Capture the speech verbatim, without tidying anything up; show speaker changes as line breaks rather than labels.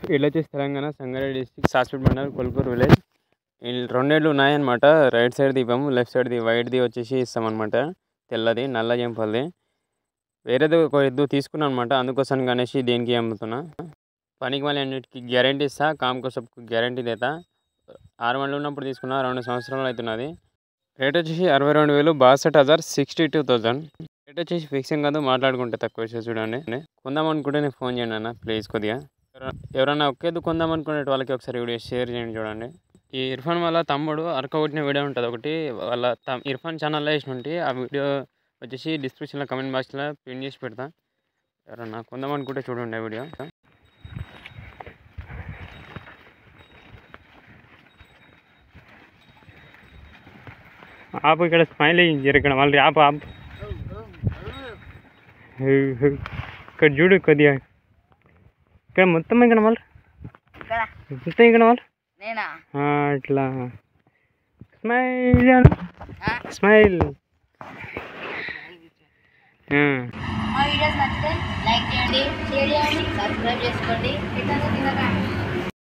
వీళ్ళు వచ్చేసి తెలంగాణ సంగారెడ్డి డిస్ట్రిక్ట్ సాస్పేట్ మండల్ కొల్కూరు విలేజ్. రెండేళ్ళు ఉన్నాయన్నమాట. రైట్ సైడ్ దీపం, లెఫ్ట్ సైడ్ది వైట్ది వచ్చేసి ఇస్తామన్నమాట. తెల్లది నల్ల జంపల్ది. వేరేది ఒక ఎద్దు తీసుకున్నాను అనమాట. అందుకోసం అనేసి దేనికి అమ్ముతున్నా. పనికి మళ్ళీ అన్నిటికి గ్యారంటీ ఇస్తా. కామ్ కోసం గ్యారంటీ దేతా. ఆరు మండలు ఉన్నప్పుడు తీసుకున్నా, రెండు సంవత్సరాలు అవుతున్నది. రేట్ వచ్చేసి అరవై రెండు వేలు బాసట్ హజార్ సిక్స్టీ టూ థౌజండ్. రేట్ వచ్చేసి ఫిక్సింగ్ కాదు, మాట్లాడుకుంటే తక్కువ వచ్చేసి చూడండి. కొందాం అనుకుంటే నేను ఫోన్ చేయండి అన్న ప్లీజ్. కొద్దిగా ఎవరైనా ఒకేది కొందాం అనుకునే వాళ్ళకి ఒకసారి వీడియో షేర్ చేయండి చూడండి. ఈ ఇర్ఫాన్ వాళ్ళ తమ్ముడు అరక కొట్టిన వీడియో ఉంటుంది ఒకటి, వాళ్ళ తమ్ ఇర్ఫాన్ ఛానల్లో వేసిన ఉంటే ఆ వీడియో వచ్చేసి డిస్క్రిప్షన్లో కమెంట్ బాక్స్లో పిన్ చేసి పెడతా. ఎవరన్నా కొందాం అనుకుంటే చూడండి ఆ వీడియో. ఆపు, ఇక్కడ స్మైల్ అయ్యింది ఇక్కడ మళ్ళీ ఆపు ఆపు. ఇక్కడ చూడు కొద్దిగా, ఇక్కడ మొత్తం ఇక్కడ మళ్ళీ మొత్తం ఇక్కడ మళ్ళీ అట్లా స్మైల్ స్మైల్.
మా వీడియోస్ నచ్చితే లైక్ చేయండి, షేర్ చేయండి, సబ్స్క్రైబ్ చేసుకోండి.